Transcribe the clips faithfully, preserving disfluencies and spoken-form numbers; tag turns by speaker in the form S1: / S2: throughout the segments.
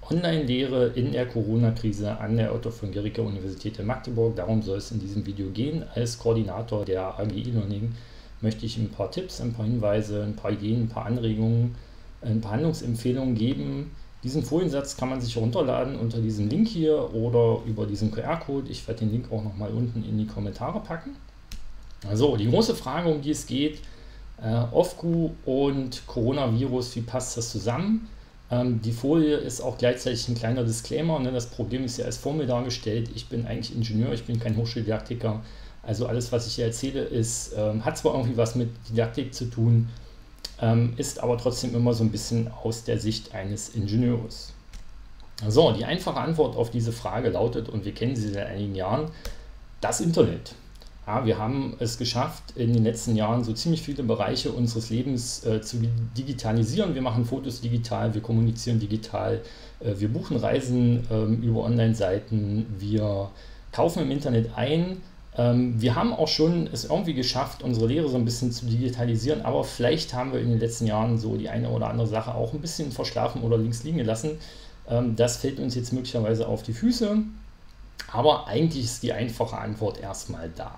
S1: Online-Lehre in der Corona-Krise an der Otto von Guericke Universität in Magdeburg. Darum soll es in diesem Video gehen. Als Koordinator der A G E-Learning möchte ich ein paar Tipps, ein paar Hinweise, ein paar Ideen, ein paar Anregungen, ein paar Handlungsempfehlungen geben. Diesen Foliensatz kann man sich herunterladen unter diesem Link hier oder über diesen Q R-Code. Ich werde den Link auch nochmal unten in die Kommentare packen. Also die große Frage, um die es geht, äh, O F Q und Coronavirus, wie passt das zusammen? Ähm, die Folie ist auch gleichzeitig ein kleiner Disclaimer. Ne? Das Problem ist ja als vor mir dargestellt. Ich bin eigentlich Ingenieur, ich bin kein Hochschuldidaktiker. Also alles, was ich hier erzähle, ist, ähm, hat zwar irgendwie was mit Didaktik zu tun, ähm, ist aber trotzdem immer so ein bisschen aus der Sicht eines Ingenieurs. So, die einfache Antwort auf diese Frage lautet, und wir kennen sie seit einigen Jahren, das Internet. Ja, wir haben es geschafft, in den letzten Jahren so ziemlich viele Bereiche unseres Lebens äh, zu digitalisieren. Wir machen Fotos digital, wir kommunizieren digital, äh, wir buchen Reisen ähm, über Online-Seiten, wir kaufen im Internet ein. Ähm, wir haben auch schon es irgendwie geschafft, unsere Lehre so ein bisschen zu digitalisieren, aber vielleicht haben wir in den letzten Jahren so die eine oder andere Sache auch ein bisschen verschlafen oder links liegen gelassen. Ähm, das fällt uns jetzt möglicherweise auf die Füße, aber eigentlich ist die einfache Antwort erstmal da.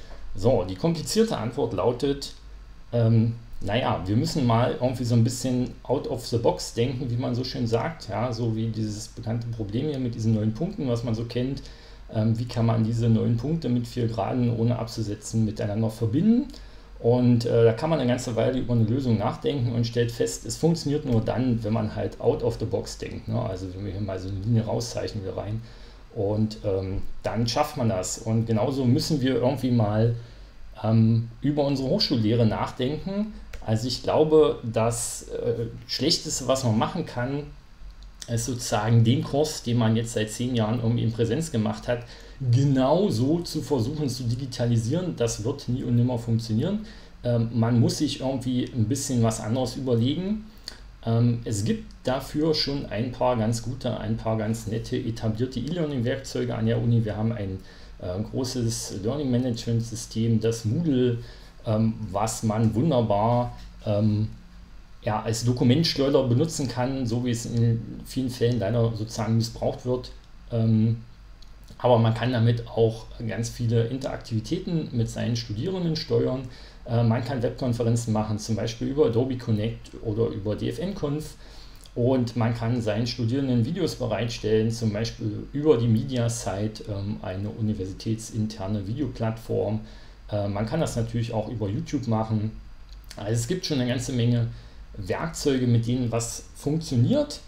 S1: So, die komplizierte Antwort lautet, ähm, naja, wir müssen mal irgendwie so ein bisschen out of the box denken, wie man so schön sagt, ja, so wie dieses bekannte Problem hier mit diesen neun Punkten, was man so kennt. Ähm, wie kann man diese neun Punkte mit vier Graden ohne abzusetzen miteinander verbinden? Und äh, da kann man eine ganze Weile über eine Lösung nachdenken und stellt fest, es funktioniert nur dann, wenn man halt out of the box denkt, ne? Also wenn wir hier mal so eine Linie rauszeichnen wir rein. Und ähm, dann schafft man das. Und genauso müssen wir irgendwie mal ähm, über unsere Hochschullehre nachdenken. Also ich glaube, das äh, Schlechteste, was man machen kann, ist sozusagen den Kurs, den man jetzt seit zehn Jahren irgendwie in Präsenz gemacht hat, genau so zu versuchen zu digitalisieren. Das wird nie und nimmer funktionieren. Ähm, man muss sich irgendwie ein bisschen was anderes überlegen. Ähm, es gibt dafür schon ein paar ganz gute, ein paar ganz nette etablierte E-Learning-Werkzeuge an der Uni. Wir haben ein äh, großes Learning-Management-System, das Moodle, ähm, was man wunderbar ähm, ja, als Dokumentschleuder benutzen kann, so wie es in vielen Fällen leider sozusagen missbraucht wird. Ähm, aber man kann damit auch ganz viele Interaktivitäten mit seinen Studierenden steuern. Man kann Webkonferenzen machen, zum Beispiel über Adobe Connect oder über D F N Conf, und man kann seinen Studierenden Videos bereitstellen, zum Beispiel über die Mediasite, eine universitätsinterne Videoplattform. Man kann das natürlich auch über YouTube machen. Also es gibt schon eine ganze Menge Werkzeuge, mit denen was funktioniert.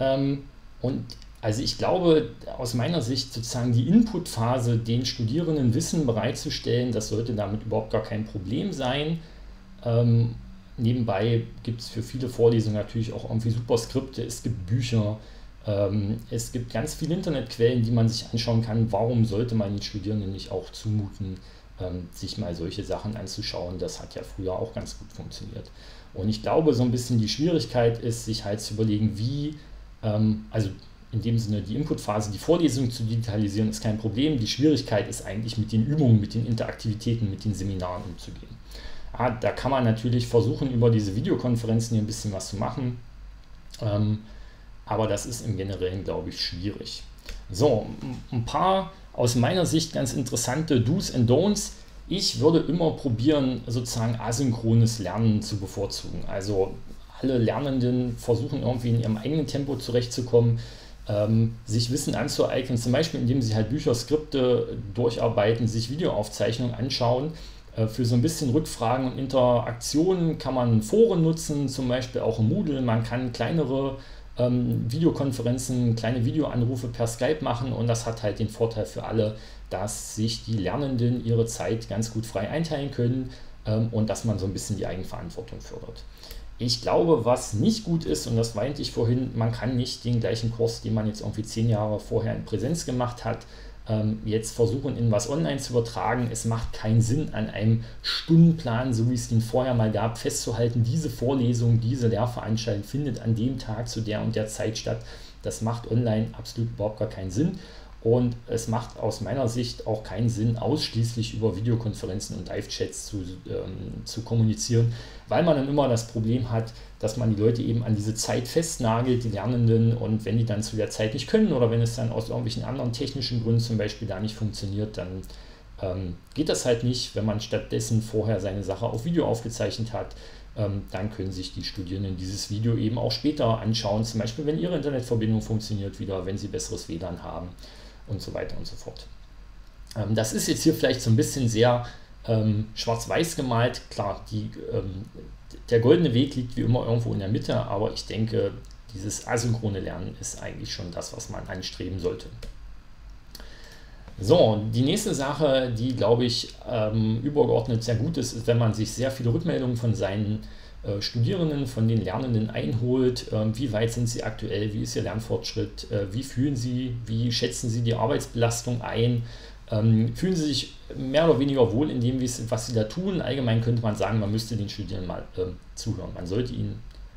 S1: Und also ich glaube, aus meiner Sicht sozusagen die Inputphase, den Studierenden Wissen bereitzustellen, das sollte damit überhaupt gar kein Problem sein. Ähm, nebenbei gibt es für viele Vorlesungen natürlich auch irgendwie super Skripte, es gibt Bücher, ähm, es gibt ganz viele Internetquellen, die man sich anschauen kann. Warum sollte man den Studierenden nicht auch zumuten, ähm, sich mal solche Sachen anzuschauen? Das hat ja früher auch ganz gut funktioniert. Und ich glaube, so ein bisschen die Schwierigkeit ist, sich halt zu überlegen, wie, ähm, also in dem Sinne die Inputphase, die Vorlesung zu digitalisieren, ist kein Problem. Die Schwierigkeit ist eigentlich mit den Übungen, mit den Interaktivitäten, mit den Seminaren umzugehen. Ja, da kann man natürlich versuchen, über diese Videokonferenzen hier ein bisschen was zu machen, ähm, aber das ist im Generellen, glaube ich, schwierig. So, ein paar aus meiner Sicht ganz interessante Do's and Don'ts. Ich würde immer probieren, sozusagen asynchrones Lernen zu bevorzugen. Also alle Lernenden versuchen irgendwie in ihrem eigenen Tempo zurechtzukommen, Ähm, sich Wissen anzueignen, zum Beispiel indem sie halt Bücher, Skripte durcharbeiten, sich Videoaufzeichnungen anschauen. Äh, für so ein bisschen Rückfragen und Interaktionen kann man Foren nutzen, zum Beispiel auch im Moodle. Man kann kleinere ähm, Videokonferenzen, kleine Videoanrufe per Skype machen, und das hat halt den Vorteil für alle, dass sich die Lernenden ihre Zeit ganz gut frei einteilen können ähm, und dass man so ein bisschen die Eigenverantwortung fördert. Ich glaube, was nicht gut ist, und das meinte ich vorhin, man kann nicht den gleichen Kurs, den man jetzt irgendwie zehn Jahre vorher in Präsenz gemacht hat, jetzt versuchen, in was online zu übertragen. Es macht keinen Sinn, an einem Stundenplan, so wie es den vorher mal gab, festzuhalten, diese Vorlesung, diese Lehrveranstaltung findet an dem Tag zu der und der Zeit statt. Das macht online absolut überhaupt gar keinen Sinn. Und es macht aus meiner Sicht auch keinen Sinn, ausschließlich über Videokonferenzen und Live-Chats zu, ähm, zu kommunizieren, weil man dann immer das Problem hat, dass man die Leute eben an diese Zeit festnagelt, die Lernenden, und wenn die dann zu der Zeit nicht können oder wenn es dann aus irgendwelchen anderen technischen Gründen zum Beispiel da nicht funktioniert, dann ähm, geht das halt nicht. Wenn man stattdessen vorher seine Sache auf Video aufgezeichnet hat, ähm, dann können sich die Studierenden dieses Video eben auch später anschauen, zum Beispiel wenn ihre Internetverbindung funktioniert wieder, wenn sie besseres W L A N haben und so weiter und so fort. Ähm, das ist jetzt hier vielleicht so ein bisschen sehr ähm, schwarz-weiß gemalt. Klar, die, ähm, der goldene Weg liegt wie immer irgendwo in der Mitte, aber ich denke, dieses asynchrone Lernen ist eigentlich schon das, was man anstreben sollte. So, die nächste Sache, die, glaube ich, ähm, übergeordnet sehr gut ist, ist, wenn man sich sehr viele Rückmeldungen von seinen äh, Studierenden, von den Lernenden einholt. Äh, wie weit sind sie aktuell? Wie ist ihr Lernfortschritt? Äh, wie fühlen sie? Wie schätzen sie die Arbeitsbelastung ein? Ähm, fühlen sie sich mehr oder weniger wohl in dem, was sie da tun? Allgemein könnte man sagen, man müsste den Studierenden mal äh, zuhören. Man sollte ihnen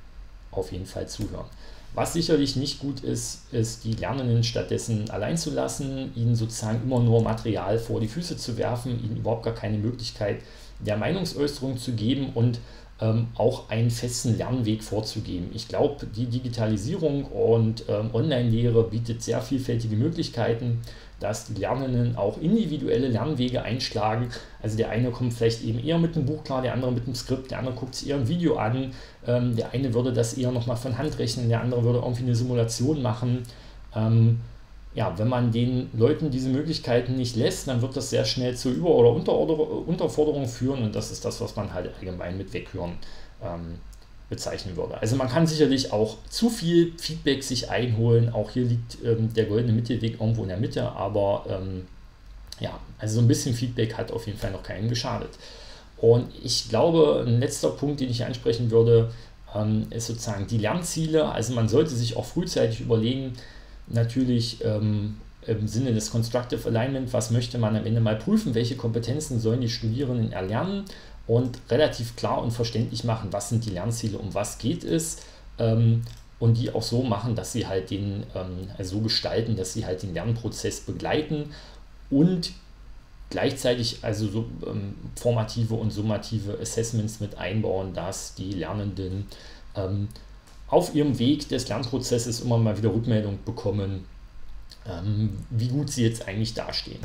S1: auf jeden Fall zuhören. Was sicherlich nicht gut ist, ist die Lernenden stattdessen allein zu lassen, ihnen sozusagen immer nur Material vor die Füße zu werfen, ihnen überhaupt gar keine Möglichkeit der Meinungsäußerung zu geben und ähm, auch einen festen Lernweg vorzugeben. Ich glaube, die Digitalisierung und ähm, Online-Lehre bietet sehr vielfältige Möglichkeiten, dass die Lernenden auch individuelle Lernwege einschlagen. Also der eine kommt vielleicht eben eher mit einem Buch klar, der andere mit einem Skript, der andere guckt sich eher ein Video an, ähm, der eine würde das eher nochmal von Hand rechnen, der andere würde irgendwie eine Simulation machen. Ähm, ja, wenn man den Leuten diese Möglichkeiten nicht lässt, dann wird das sehr schnell zu Über- oder Unterorder- Unterforderung führen, und das ist das, was man halt allgemein mit Weghören ähm, bezeichnen würde. Also man kann sicherlich auch zu viel Feedback sich einholen, auch hier liegt ähm, der goldene Mittelweg irgendwo in der Mitte, aber ähm, ja, also so ein bisschen Feedback hat auf jeden Fall noch keinem geschadet. Und ich glaube, ein letzter Punkt, den ich ansprechen würde, ähm, ist sozusagen die Lernziele. Also man sollte sich auch frühzeitig überlegen, natürlich ähm, im Sinne des Constructive Alignment, was möchte man am Ende mal prüfen, welche Kompetenzen sollen die Studierenden erlernen, und relativ klar und verständlich machen, was sind die Lernziele, um was geht es, ähm, und die auch so machen, dass sie halt den, ähm, also so gestalten, dass sie halt den Lernprozess begleiten und gleichzeitig also so ähm, formative und summative Assessments mit einbauen, dass die Lernenden ähm, auf ihrem Weg des Lernprozesses immer mal wieder Rückmeldung bekommen, ähm, wie gut sie jetzt eigentlich dastehen.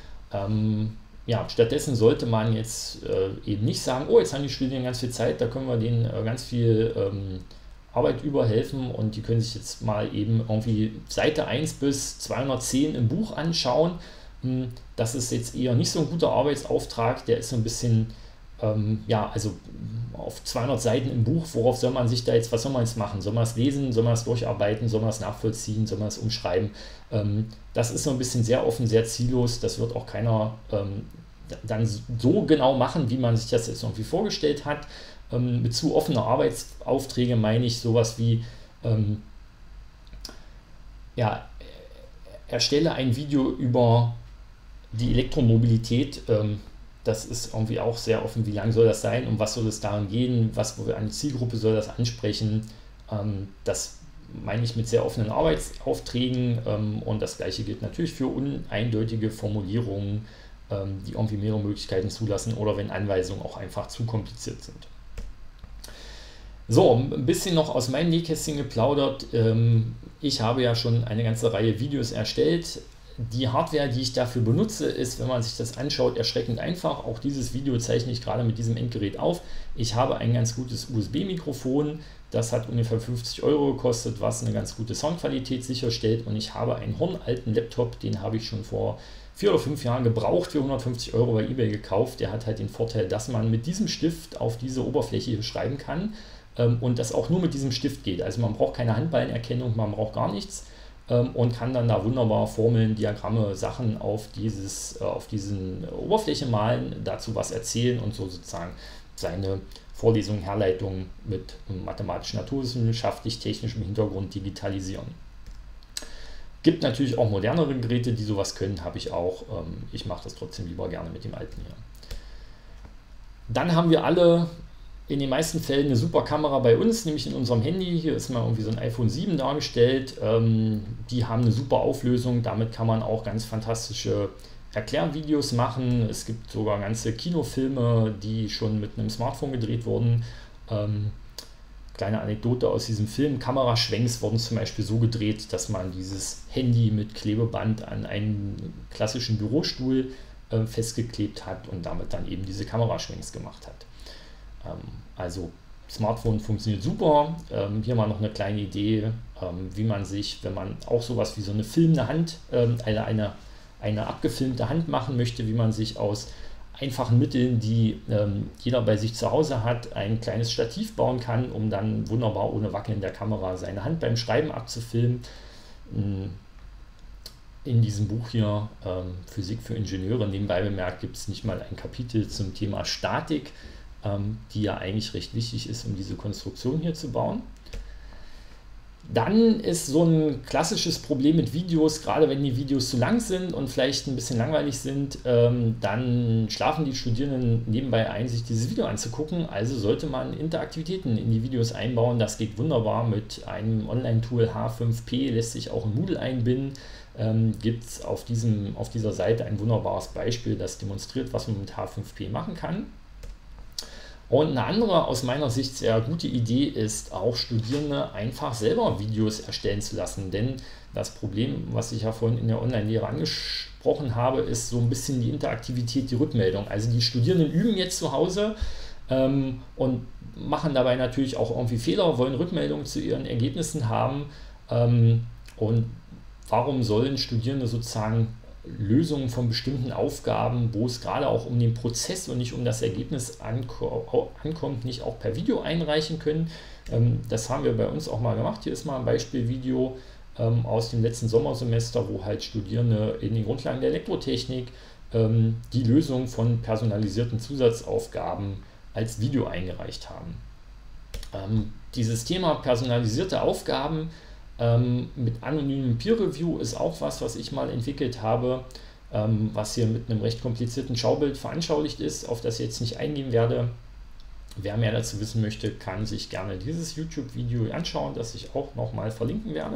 S1: Ähm, Ja, stattdessen sollte man jetzt äh, eben nicht sagen, oh, jetzt haben die Studierenden ganz viel Zeit, da können wir denen äh, ganz viel ähm, Arbeit überhelfen und die können sich jetzt mal eben irgendwie Seite eins bis zweihundertzehn im Buch anschauen. Hm, das ist jetzt eher nicht so ein guter Arbeitsauftrag, der ist so ein bisschen, ähm, ja, also auf zweihundert Seiten im Buch, worauf soll man sich da jetzt, was soll man jetzt machen? Soll man es lesen, soll man es durcharbeiten, soll man es nachvollziehen, soll man es umschreiben? Ähm, das ist so ein bisschen sehr offen, sehr ziellos, das wird auch keiner ähm, dann so genau machen, wie man sich das jetzt irgendwie vorgestellt hat. Ähm, mit zu offener Arbeitsaufträge meine ich sowas wie, ähm, ja, erstelle ein Video über die Elektromobilität. Ähm, das ist irgendwie auch sehr offen, wie lang soll das sein, um was soll es darum gehen, was für eine Zielgruppe soll das ansprechen. Ähm, das meine ich mit sehr offenen Arbeitsaufträgen, ähm, und das gleiche gilt natürlich für uneindeutige Formulierungen, ähm, die irgendwie mehrere Möglichkeiten zulassen oder wenn Anweisungen auch einfach zu kompliziert sind. So, ein bisschen noch aus meinem Nähkästchen geplaudert. Ähm, ich habe ja schon eine ganze Reihe Videos erstellt. Die Hardware, die ich dafür benutze, ist, wenn man sich das anschaut, erschreckend einfach. Auch dieses Video zeichne ich gerade mit diesem Endgerät auf. Ich habe ein ganz gutes U S B-Mikrofon. Das hat ungefähr fünfzig Euro gekostet, was eine ganz gute Soundqualität sicherstellt. Und ich habe einen hornalten Laptop, den habe ich schon vor vier oder fünf Jahren gebraucht, für hundertfünfzig Euro bei eBay gekauft. Der hat halt den Vorteil, dass man mit diesem Stift auf diese Oberfläche hier schreiben kann. Ähm, und das auch nur mit diesem Stift geht. Also man braucht keine Handballenerkennung, man braucht gar nichts. Und kann dann da wunderbar Formeln, Diagramme, Sachen auf, dieses, auf diesen Oberfläche malen, dazu was erzählen und so sozusagen seine Vorlesungen, Herleitungen mit mathematisch, naturwissenschaftlich, technischem Hintergrund digitalisieren. Gibt natürlich auch modernere Geräte, die sowas können, habe ich auch. Ich mache das trotzdem lieber gerne mit dem alten hier. Dann haben wir alle, in den meisten Fällen eine super Kamera bei uns, nämlich in unserem Handy. Hier ist mal irgendwie so ein iPhone sieben dargestellt. Ähm, die haben eine super Auflösung, damit kann man auch ganz fantastische Erklärvideos machen. Es gibt sogar ganze Kinofilme, die schon mit einem Smartphone gedreht wurden. Ähm, kleine Anekdote aus diesem Film: Kameraschwenks wurden zum Beispiel so gedreht, dass man dieses Handy mit Klebeband an einen klassischen Bürostuhl äh, festgeklebt hat und damit dann eben diese Kameraschwenks gemacht hat. Ähm, also Smartphone funktioniert super. Ähm, hier mal noch eine kleine Idee, ähm, wie man sich, wenn man auch sowas wie so eine filmende Hand, ähm, eine, eine eine abgefilmte Hand machen möchte, wie man sich aus einfachen Mitteln, die ähm, jeder bei sich zu Hause hat, ein kleines Stativ bauen kann, um dann wunderbar ohne Wackeln der Kamera seine Hand beim Schreiben abzufilmen. In diesem Buch hier, ähm, Physik für Ingenieure, nebenbei bemerkt, gibt es nicht mal ein Kapitel zum Thema Statik, ähm, die ja eigentlich recht wichtig ist, um diese Konstruktion hier zu bauen. Dann ist so ein klassisches Problem mit Videos, gerade wenn die Videos zu lang sind und vielleicht ein bisschen langweilig sind, ähm, dann schlafen die Studierenden nebenbei ein, sich dieses Video anzugucken. Also sollte man Interaktivitäten in die Videos einbauen. Das geht wunderbar mit einem Online-Tool. H fünf P lässt sich auch in Moodle einbinden. Ähm, gibt es auf, diesem, auf dieser Seite ein wunderbares Beispiel, das demonstriert, was man mit H fünf P machen kann. Und eine andere, aus meiner Sicht sehr gute Idee ist, auch Studierende einfach selber Videos erstellen zu lassen. Denn das Problem, was ich ja vorhin in der Online-Lehre angesprochen habe, ist so ein bisschen die Interaktivität, die Rückmeldung. Also die Studierenden üben jetzt zu Hause ähm, und machen dabei natürlich auch irgendwie Fehler, wollen Rückmeldungen zu ihren Ergebnissen haben. Ähm, und warum sollen Studierende sozusagen Lösungen von bestimmten Aufgaben, wo es gerade auch um den Prozess und nicht um das Ergebnis anko ankommt, nicht auch per Video einreichen können? Ähm, das haben wir bei uns auch mal gemacht. Hier ist mal ein Beispielvideo ähm, aus dem letzten Sommersemester, wo halt Studierende in den Grundlagen der Elektrotechnik ähm, die Lösung von personalisierten Zusatzaufgaben als Video eingereicht haben. Ähm, dieses Thema personalisierte Aufgaben Ähm, mit anonymem Peer-Review ist auch was, was ich mal entwickelt habe, ähm, was hier mit einem recht komplizierten Schaubild veranschaulicht ist, auf das ich jetzt nicht eingehen werde. Wer mehr dazu wissen möchte, kann sich gerne dieses YouTube-Video anschauen, das ich auch nochmal verlinken werde.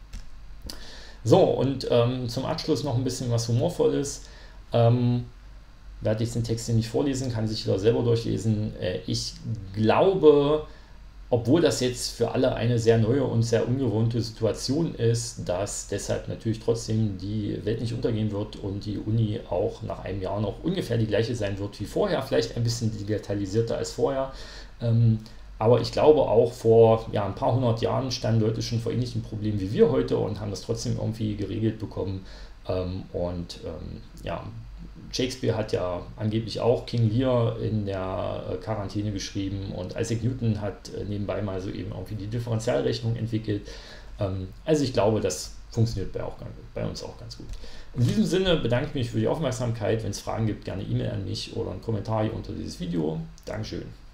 S1: So, und ähm, zum Abschluss noch ein bisschen was Humorvolles. Ähm, werde jetzt den Text hier nicht vorlesen, kann sich jeder selber durchlesen. Äh, ich glaube, obwohl das jetzt für alle eine sehr neue und sehr ungewohnte Situation ist, dass deshalb natürlich trotzdem die Welt nicht untergehen wird und die Uni auch nach einem Jahr noch ungefähr die gleiche sein wird wie vorher, vielleicht ein bisschen digitalisierter als vorher. Ähm, aber ich glaube, auch vor ja, ein paar hundert Jahren standen Leute schon vor ähnlichen Problemen wie wir heute und haben das trotzdem irgendwie geregelt bekommen. Ähm, und ähm, ja, Shakespeare hat ja angeblich auch King Lear in der Quarantäne geschrieben und Isaac Newton hat nebenbei mal so eben irgendwie die Differentialrechnung entwickelt. Also ich glaube, das funktioniert bei, auch, bei uns auch ganz gut. In diesem Sinne bedanke ich mich für die Aufmerksamkeit. Wenn es Fragen gibt, gerne E-Mail an mich oder einen Kommentar hier unter dieses Video. Dankeschön.